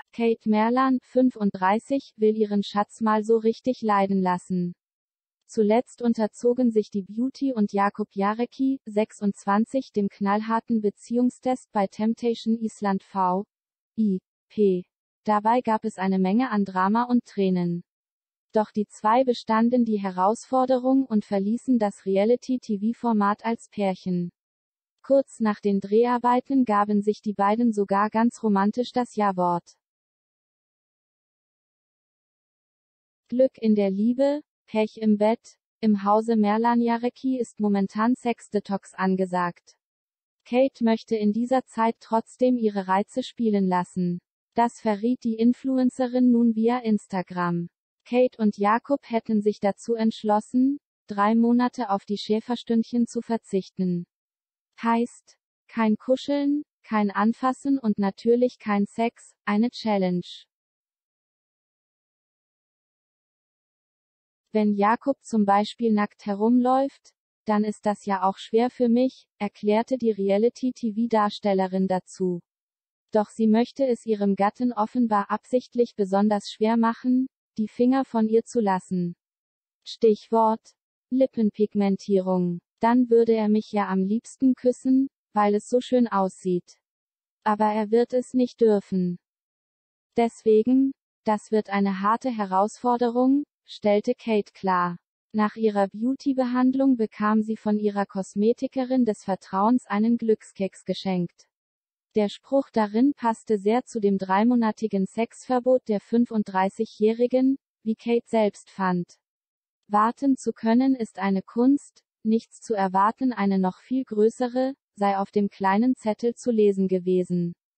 Kate Merlan, 35, will ihren Schatz mal so richtig leiden lassen. Zuletzt unterzogen sich die Beauty und Jakub Jarecki, 26, dem knallharten Beziehungstest bei Temptation Island V.I.P. Dabei gab es eine Menge an Drama und Tränen. Doch die zwei bestanden die Herausforderung und verließen das Reality-TV-Format als Pärchen. Kurz nach den Dreharbeiten gaben sich die beiden sogar ganz romantisch das Ja-Wort. Glück in der Liebe, Pech im Bett. Im Hause Merlan Jarecki ist momentan Sex-Detox angesagt. Kate möchte in dieser Zeit trotzdem ihre Reize spielen lassen. Das verriet die Influencerin nun via Instagram. Kate und Jakub hätten sich dazu entschlossen, 3 Monate auf die Schäferstündchen zu verzichten. Heißt, kein Kuscheln, kein Anfassen und natürlich kein Sex, eine Challenge. Wenn Jakub zum Beispiel nackt herumläuft, dann ist das ja auch schwer für mich, erklärte die Reality-TV-Darstellerin dazu. Doch sie möchte es ihrem Gatten offenbar absichtlich besonders schwer machen, die Finger von ihr zu lassen. Stichwort: Lippenpigmentierung. Dann würde er mich ja am liebsten küssen, weil es so schön aussieht. Aber er wird es nicht dürfen. Deswegen, das wird eine harte Herausforderung, stellte Kate klar. Nach ihrer Beauty-Behandlung bekam sie von ihrer Kosmetikerin des Vertrauens einen Glückskeks geschenkt. Der Spruch darin passte sehr zu dem 3-monatigen Sexverbot der 35-Jährigen, wie Kate selbst fand. Warten zu können ist eine Kunst, nichts zu erwarten eine noch viel größere, sei auf dem kleinen Zettel zu lesen gewesen.